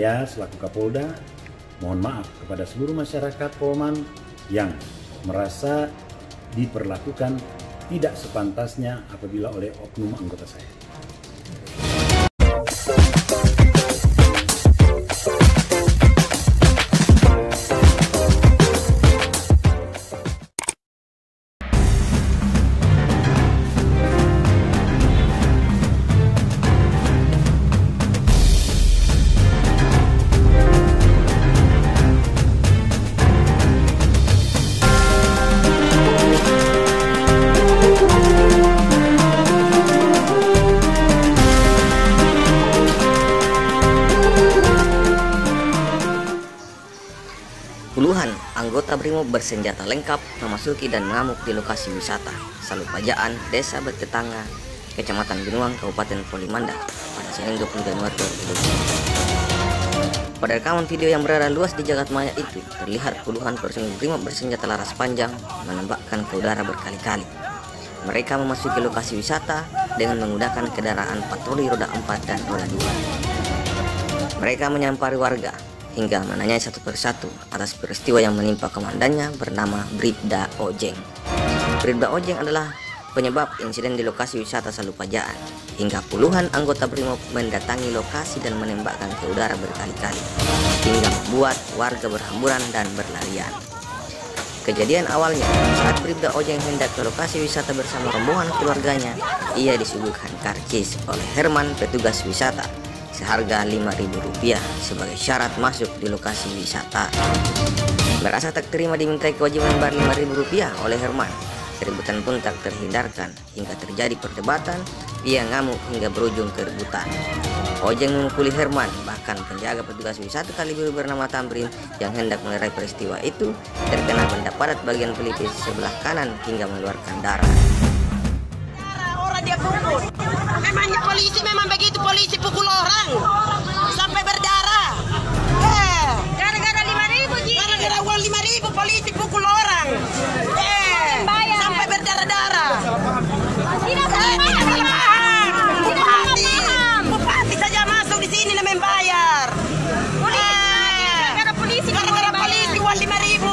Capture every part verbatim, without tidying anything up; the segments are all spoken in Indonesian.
Saya selaku Kapolda mohon maaf kepada seluruh masyarakat Polman yang merasa diperlakukan tidak sepantasnya apabila oleh oknum anggota saya. Puluhan anggota BRIMOB bersenjata lengkap memasuki dan mengamuk di lokasi wisata Salupajaan, Desa Bertetangga, Kecamatan Binuang, Kabupaten Polimanda pada Senin dua puluh Januari dua ribu dua puluh. Pada rekaman video yang beredar luas di jagat maya itu, terlihat puluhan personil BRIMOB bersenjata laras panjang menembakkan ke udara berkali-kali. Mereka memasuki lokasi wisata dengan menggunakan kendaraan patroli roda empat dan roda dua. Mereka menyampari warga hingga menanyai satu persatu atas peristiwa yang menimpa komandannya bernama Bribda Ojeng. Bribda Ojeng adalah penyebab insiden di lokasi wisata Salupajaan, hingga puluhan anggota BRIMOB mendatangi lokasi dan menembakkan ke udara berkali-kali, hingga membuat warga berhamburan dan berlarian. Kejadian awalnya, saat Bribda Ojeng hendak ke lokasi wisata bersama rombongan keluarganya, ia disuguhkan karcis oleh Herman, petugas wisata, seharga lima ribu rupiah sebagai syarat masuk di lokasi wisata. Merasa tak terima dimintai kewajiban membayar lima ribu rupiah oleh Herman, keributan pun tak terhindarkan hingga terjadi perdebatan. Ia ngamuk hingga berujung keributan. Ojeng memukuli Herman, bahkan penjaga petugas wisata Kalibiru bernama Tamrin yang hendak melerai peristiwa itu terkena benda padat bagian pelipis sebelah kanan hingga mengeluarkan darah. Orang dia pukul. Memangnya polisi memang begitu, polisi pukul orang sampai berdarah. Eh, gara-gara lima ribu ji. Gara-gara uang lima ribu polisi pukul orang. Eh, sampai berdarah-darah. Tidak eh, tidak paham. Bupati, bupati saja masuk di sini dan membayar. Eh, gara-gara polisi, gara-gara polisi uang lima ribu.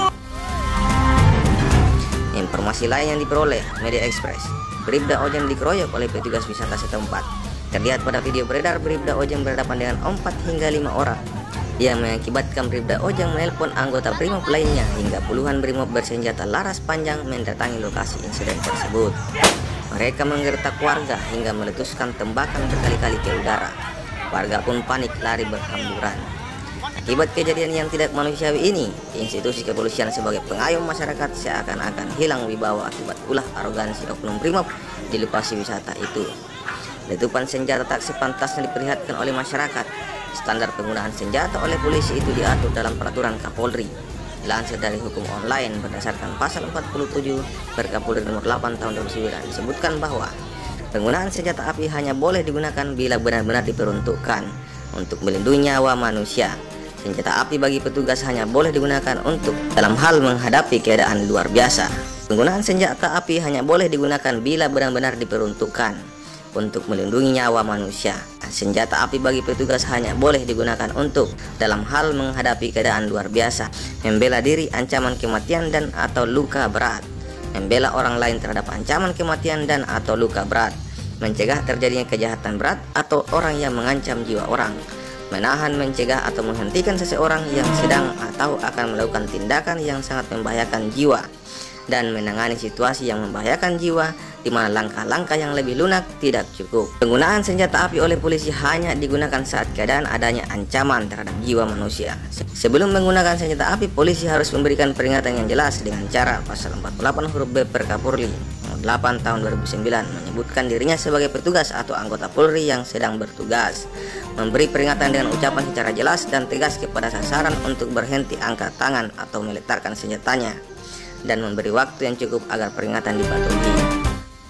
Informasi lain yang diperoleh Media Express, Bribda Ojeng dikeroyok oleh petugas wisata setempat. Terlihat pada video beredar, Bribda Ojeng berhadapan dengan empat hingga lima orang, yang mengakibatkan Bribda Ojeng menelpon anggota BRIMOB lainnya hingga puluhan BRIMOB bersenjata laras panjang mendatangi lokasi insiden tersebut. Mereka menggertak warga hingga meletuskan tembakan berkali-kali ke udara. Warga pun panik lari berhamburan. Akibat kejadian yang tidak manusiawi ini, institusi kepolisian sebagai pengayom masyarakat seakan-akan hilang wibawa akibat ulah arogansi oknum BRIMOB di lokasi wisata itu. Letupan senjata tak sepantasnya diperlihatkan oleh masyarakat. Standar penggunaan senjata oleh polisi itu diatur dalam peraturan Kapolri. Dilansir dari hukum online berdasarkan pasal empat puluh tujuh Perkapolri nomor delapan tahun dua ribu sembilan disebutkan bahwa penggunaan senjata api hanya boleh digunakan bila benar-benar diperuntukkan untuk melindungi nyawa manusia. Senjata api bagi petugas hanya boleh digunakan untuk dalam hal menghadapi keadaan luar biasa. Penggunaan senjata api hanya boleh digunakan bila benar-benar diperuntukkan untuk melindungi nyawa manusia. Senjata api bagi petugas hanya boleh digunakan untuk dalam hal menghadapi keadaan luar biasa, membela diri, ancaman kematian dan atau luka berat, membela orang lain terhadap ancaman kematian dan atau luka berat, mencegah terjadinya kejahatan berat atau orang yang mengancam jiwa orang, menahan, mencegah atau menghentikan seseorang yang sedang atau akan melakukan tindakan yang sangat membahayakan jiwa, dan menangani situasi yang membahayakan jiwa di mana langkah-langkah yang lebih lunak tidak cukup. Penggunaan senjata api oleh polisi hanya digunakan saat keadaan adanya ancaman terhadap jiwa manusia. Sebelum menggunakan senjata api, polisi harus memberikan peringatan yang jelas dengan cara pasal empat puluh delapan huruf B Perkapolri nomor delapan tahun dua ribu sembilan menyebutkan dirinya sebagai petugas atau anggota Polri yang sedang bertugas, memberi peringatan dengan ucapan secara jelas dan tegas kepada sasaran untuk berhenti angkat tangan atau meletakkan senjatanya, dan memberi waktu yang cukup agar peringatan dipatuhi.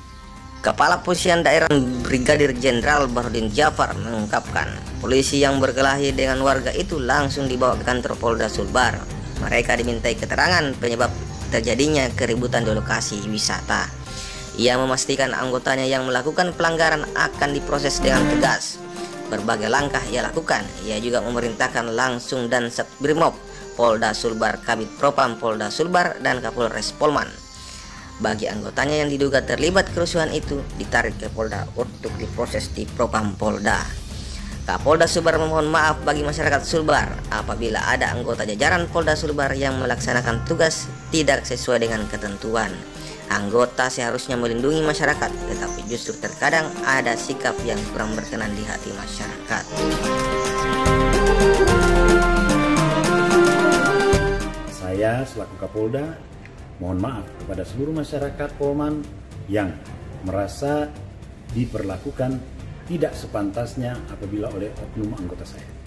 Kepala Polisian Daerah Brigadir Jenderal Bahrudin Jafar mengungkapkan, polisi yang berkelahi dengan warga itu langsung dibawa ke kantor Polda Sulbar. Mereka dimintai keterangan penyebab terjadinya keributan di lokasi wisata. Ia memastikan anggotanya yang melakukan pelanggaran akan diproses dengan tegas. berbagai langkah ia lakukan. Ia juga memerintahkan langsung dan Satbrimob, Polda Sulbar, Kabid Propam Polda Sulbar, dan Kapolres Polman. Bagi anggotanya yang diduga terlibat kerusuhan itu ditarik ke Polda untuk diproses di Propam Polda. Kapolda Sulbar memohon maaf bagi masyarakat Sulbar apabila ada anggota jajaran Polda Sulbar yang melaksanakan tugas tidak sesuai dengan ketentuan. Anggota seharusnya melindungi masyarakat, tetapi justru terkadang ada sikap yang kurang berkenan di hati masyarakat. Saya selaku Kapolda mohon maaf kepada seluruh masyarakat Polman yang merasa diperlakukan tidak sepantasnya apabila oleh oknum anggota saya.